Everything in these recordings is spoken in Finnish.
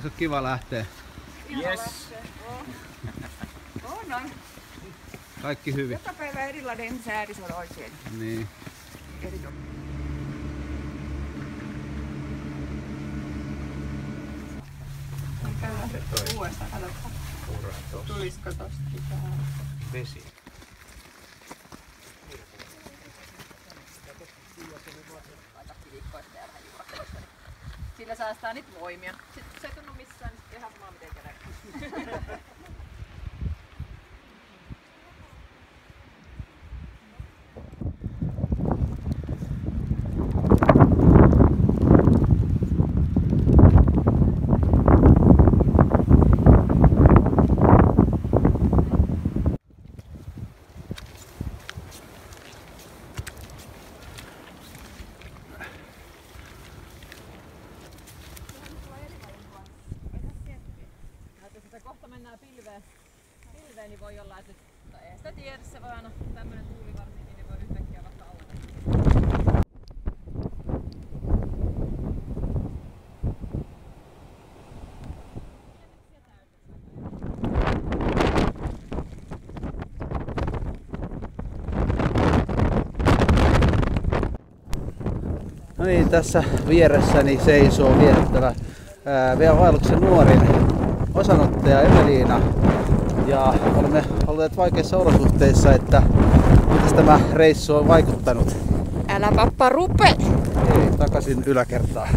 Olisiko kiva lähteä? Yes. On. Kaikki hyvin. Joka päivä erilainen sääri, se on oikein. Niin. Uudestaan, katsotaan. Tulisiko tosta Vesi. Sillä säästää niitä voimia. Sitten kun se ei tunnu missään, niin sitten ihan sama miten käy. Kohta mennään pilveen, niin voi olla, että ei sitä tiedä, se voi aina tämmönen tuuli varsinkin, niin voi yhtäkkiä vasta aueta. No niin, tässä vieressäni seisoo viehättävä vaelluksen nuorin osanottaja Emeliina. Ja olemme olleet vaikeissa olosuhteissa, että miten tämä reissu on vaikuttanut. Älä pappa rupe! Ei, takaisin yläkertaan.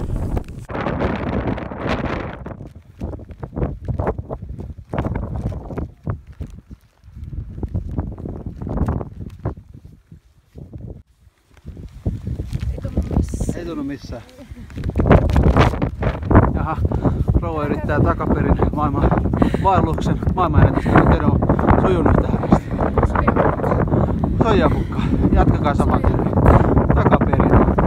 Ei tunnu missään. Jaha, rouva yrittää takaperin maailman vaelluksen maailmanennätystä. Miten on sujunut tähän asti? Soijapukka. Jatkakaa saman tien. Takaperin.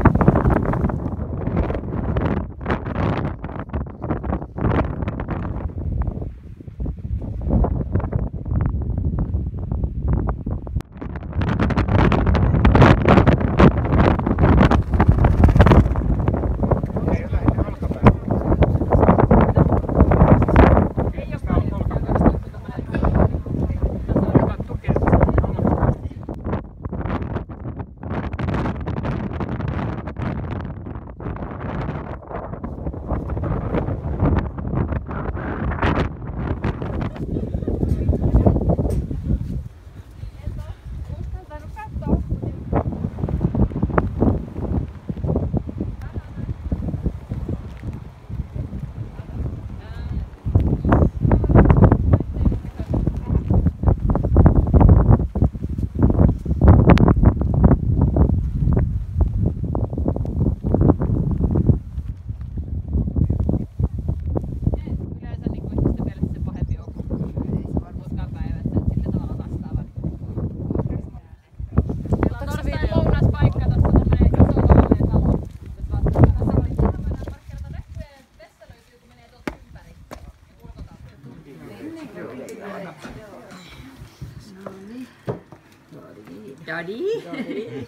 Daddy.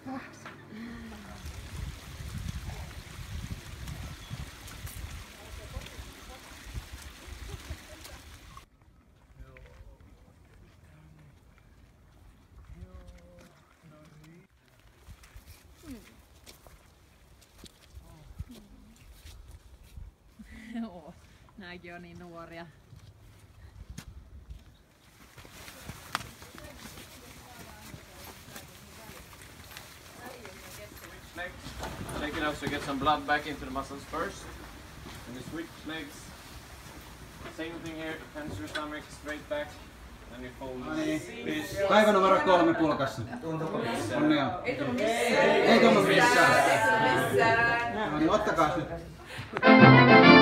Joo, nääkin on niin nuoria. Shake it up so you get some blood back into the muscles first. And you switch legs. Same thing here, hands your stomach straight back. And you fold. Päivä numero 3 pulkassa. Onnea. Ei tullut missään. Ei tullut missään. No niin, ottakaa nyt.